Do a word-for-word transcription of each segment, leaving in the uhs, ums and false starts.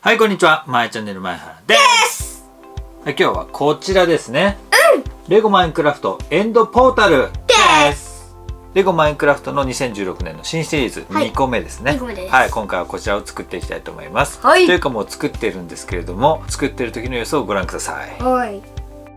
はい、こんにちは。まえチャンネル前原です。はい、今日はこちらですね。うん。レゴマインクラフトエンドポータルです。レゴマインクラフトのにせんじゅうろくねんの新シリーズにこめですね。にこめです。はい、今回はこちらを作っていきたいと思います。はい。というかもう作ってるんですけれども、作ってる時の様子をご覧ください。はい。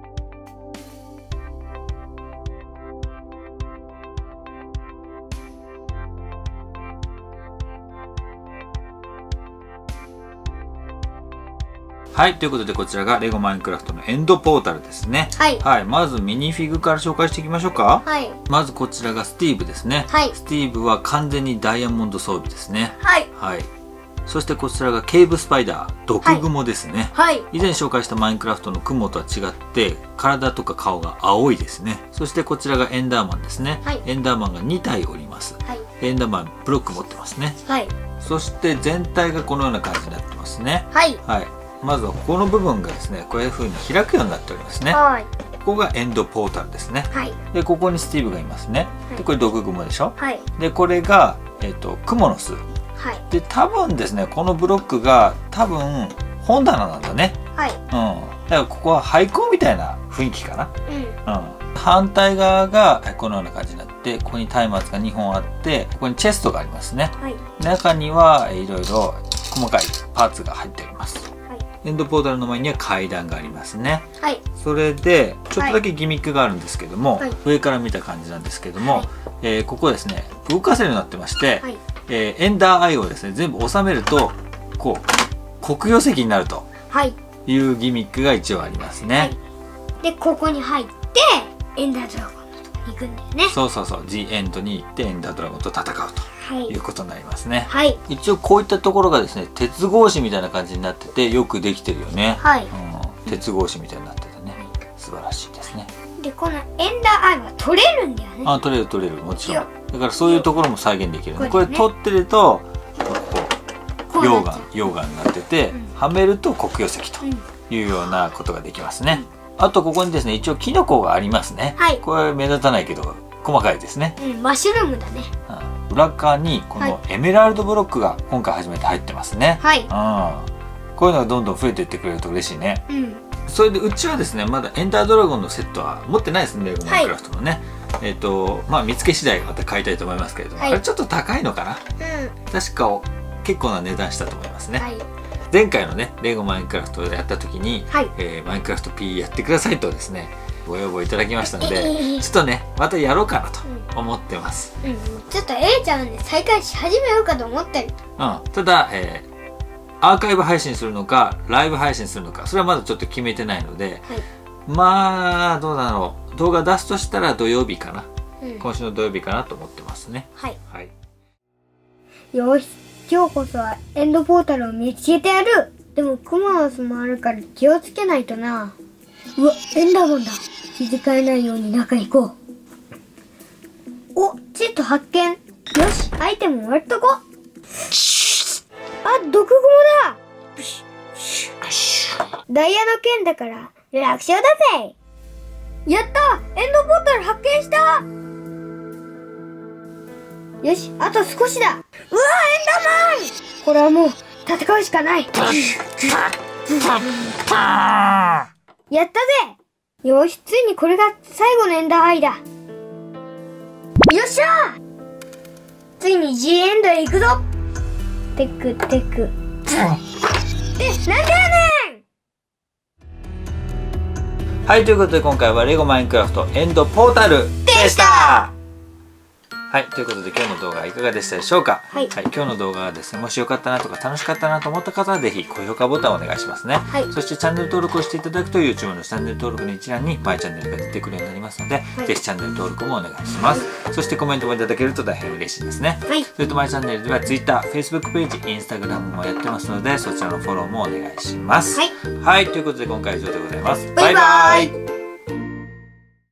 はい、ということでこちらがレゴマインクラフトのエンドポータルですね。はい、はい、まずミニフィグから紹介していきましょうか。はい、まずこちらがスティーブですね。はい、スティーブは完全にダイヤモンド装備ですね。はい、はい、そしてこちらがケーブスパイダー毒グモですね。はい、以前紹介したマインクラフトのクモとは違って体とか顔が青いですね。そしてこちらがエンダーマンですね。はい、エンダーマンがにたいおります。はい、エンダーマンブロック持ってますね。はい、そして全体がこのような感じになってますね。はい、はい、まずはここの部分がですね、こういう風に開くようになっておりますね。はい、ここがエンドポータルですね。はい、でここにスティーブがいますね。はい、でこれ毒グモでしょ。はい、でこれがえっとクモの巣。はい、で多分ですね、このブロックが多分本棚なんだね。はい、うん、だからここは廃校みたいな雰囲気かな。うん、うん、反対側がこのような感じになって、ここに松明がにほんあって、ここにチェストがありますね。はい、中にはいろいろ細かいパーツが入っております。エンドポータルの前には階段がありますね。はい、それでちょっとだけギミックがあるんですけども、はい、上から見た感じなんですけども、はい、えー、ここですね、動かせるようになってまして、はい、えー、エンダーアイをですね全部収めるとこう黒曜石になるというギミックが一応ありますね。はい、 でここに入ってエンダードラゴンのとこに行くんだよね。 そうそうそう、ジ・エンドに行ってエンダードラゴンと戦うと。いうことになりますね。はい、一応こういったところがですね、鉄格子みたいな感じになっててよくできてるよね。はい、うん、鉄格子みたいになっててね、素晴らしいですね。 でこのエンダーアイは取れるんだよね。 あ、取れる取れる、もちろん。だからそういうところも再現できるね。これ取ってるとこう溶岩溶岩になってて、うん、はめると黒曜石というようなことができますね。うん、あとここにですね、一応キノコがありますね。はい、これ目立たないけど細かいですね。 うん、マッシュルームだね。 うん、裏側にこのエメラルドブロックが今回初めて入ってますね。はい、うん、こういうのがどんどん増えていってくれると嬉しいね。うん、それでうちはですね、まだエンダードラゴンのセットは持ってないですね、レゴマインクラフトのね。はい、えっとまあ見つけ次第また買いたいと思いますけれども、はい、あれちょっと高いのかな。うん、確か結構な値段したと思いますね。はい、前回のねレゴマインクラフトでやった時に、はい、えー、マインクラフト P やってくださいとですねご要望いただきましたので、ちょっとねまたやろうかなと思ってます。 うん、うん、ちょっと A ちゃんで再開し始めようかと思ってる。 うん、ただ、えー、アーカイブ配信するのかライブ配信するのか、それはまだちょっと決めてないので、はい、まあどうだろう、動画出すとしたら土曜日かな、うん、今週の土曜日かなと思ってますね。はい、はい、 よし、今日こそはエンドポータルを見つけてやる。でもクモの巣もあるから気をつけないとな。うわ、エンダーマンだ。気づかれないように中へ行こう。お、チッと発見。よし、アイテムもらっとこう。あ、毒グモだ。ダイヤの剣だから楽勝だぜ。やった、エンドポータル発見した。よし、あと少しだ。うわ、エンダーマン。これはもう戦うしかない。やったぜ。よし、ついにこれが最後のエンダーアイだ。よっしゃー、ついに G エンドへ行くぞ。テクテク。で、なんでやねん。はい、ということで今回はレゴマインクラフトエンドポータルでした。はい、ということで今日の動画いかがでしたでしょうか。はい、はい、今日の動画がですね、もしよかったなとか楽しかったなと思った方はぜひ高評価ボタンをお願いしますね。はい、そしてチャンネル登録をしていただくと YouTube のチャンネル登録の一覧にマイチャンネルが出てくるようになりますので、はい、ぜひチャンネル登録もお願いします。はい、そしてコメントもいただけると大変嬉しいですね。はい、それとマイチャンネルでは Twitter、Facebook ページ、Instagram もやってますので、そちらのフォローもお願いします。はい、はい、ということで今回は以上でございます。バイバイ。